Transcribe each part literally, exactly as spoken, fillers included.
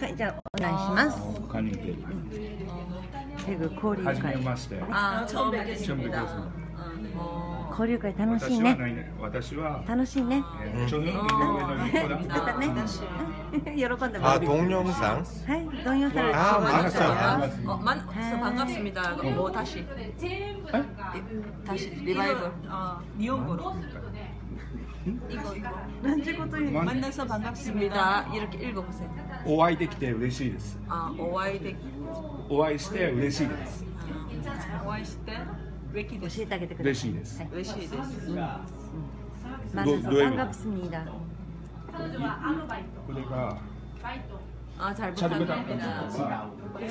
はい、じゃあお願いします。 カニテペグ交流会。 はじめまして。 あ、처음 뵙겠습니다. 交流会楽しいね。 私は楽しいね。 저는井上の子だ。 だね。喜んでます。 아 동영상? はい동영상. 아 맞아. 어, 만, 저 반갑습니다. 뭐 다시? 다시 리바이벌. 어, 니온고로. 이거 이거. 만나서 반갑습니다. 이렇게 읽어보세요. お会いできて嬉しいです。 아, 오아이데. お会いして嬉しいです。 오아이시대. 教えてあげてください。 嬉しいです。 외시데스. 만나서 반갑습니다. これが 아, 잘 잘 부탁드립니다. 부탁드립니다.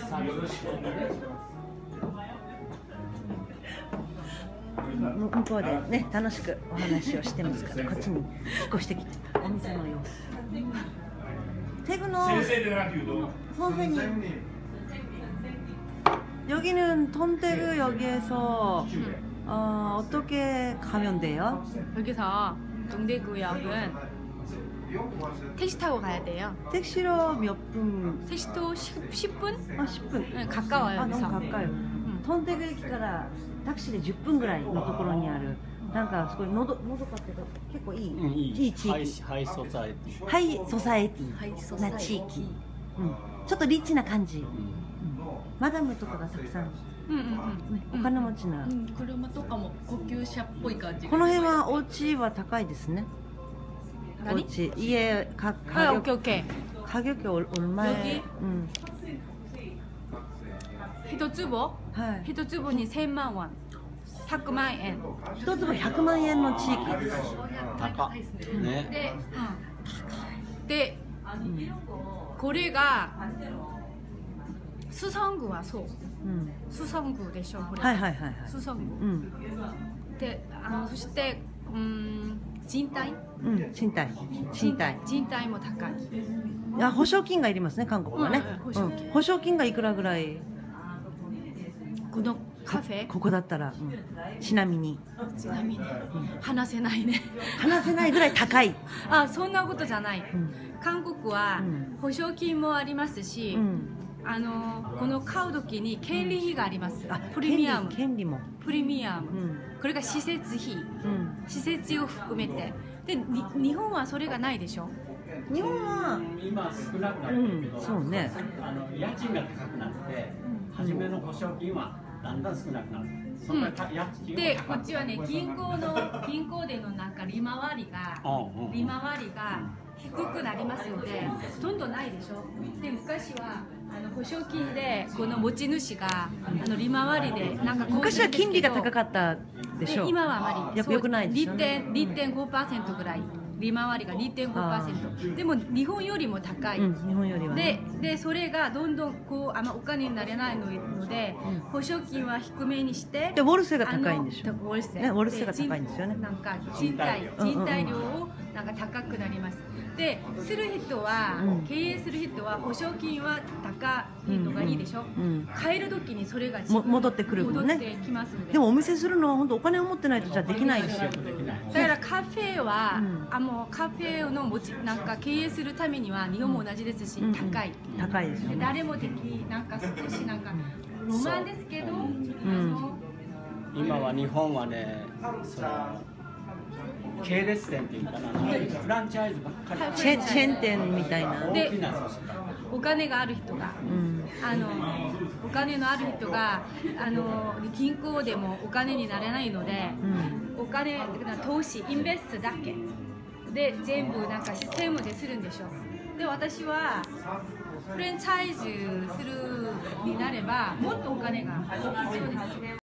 向こうでね楽しくお話をしてますからこっちに引っ越してきてお店の様子。태그노 선생님 여기는 톤태그 역에서 어, 어떻게 가면 돼요? 여기서 동대구역은 택시 타고 가야 돼요. 택시로 몇 분? 택시도 십 분? 아, 십 분. 네, 가까워요. 아, 여기서. 너무 가까요. 응. 톤태그駅から 택시でじゅっぷんぐらいのところにあるなんかすごいのどのどかっていうか結構いい、うん、いい地域。 ハイソサエティ。 ハイソサエティな地域。うん、ちょっとリッチな感じ。うん、マダムとかがたくさん。 うんうんうん、 お金持ちな、うん、 車とかも高級車っぽい感じ。 この辺はお家は高いですね。お家家か 가격 가격이 얼마에? 응. 一坪? はい。 一坪にせんまんウォン。ひゃくまんえん。 一坪ひゃくまんえんの地域。 高っ。ね。 で、うん、で、うん、これがスソングはそう。うん、スソングでしょこれ。 はいはいはいはい。 スソング。 うん。 で、あのそしてうん。賃貸、 うん、賃貸賃貸賃貸も高い。 いや保証金がいりますね韓国はね、うん、保証金、うん、保証金がいくらぐらいこのカフェ こ, ここだったら、うん、ちなみにちなみに、うん、話せないね話せないぐらい高いあそんなことじゃない、うん、韓国は保証金もありますし、うん、あのこの買う時に権利費があります、うん、あプレミアム権利もプレミアム、うん、これが施設費、うん、施設費を含めてでに日本はそれがないでしょ日本は今少なくなってるけど、 うん、そうねあの家賃が高くなって、うん、初めの保証金はだんだん少なくなる、 うん、でこっちはね銀行の銀行でのなんか利回りが利回りが低くなりますのでほとんどないでしょで昔はあの保証金でこの持ち主があの利回りでなんか昔は金利が高かったでしょう今はあまりやっぱ良くないですよねにてんごパーセント ぐらい利回りが にてんごパーセント でも日本よりも高い、うん、 日本よりは、ね、 で, でそれがどんどんこうあんまお金になれないので、うん、保証金は低めにしてでウォルセが高いんでしょウォルセ、 ね、ウォルセが高いんですよねなんか賃貸賃貸料をなんか高くなりますでする人は、うん、経営する人は保証金は高いのがいいでしょ、うんうん、買える時にそれが戻ってくるもんね戻ってきますのででもお店するのは本当お金を持ってないとじゃできないですよだからカフェは、うん、あもうカフェの持ちなんか経営するためには日本も同じですし、うん、高い、 うん、高いですよね誰もできなんか少しなんかロマンですけど、うん、 今は日本はねその系列店っていうかなフランチャイズばっかりチェチェーン店みたいなでお金がある人が、うん、あのお金のある人があの銀行でもお金になれないので、うん、お金投資インベストだけで全部なんかシステムでするんでしょで私はフランチャイズするになればもっとお金が必要です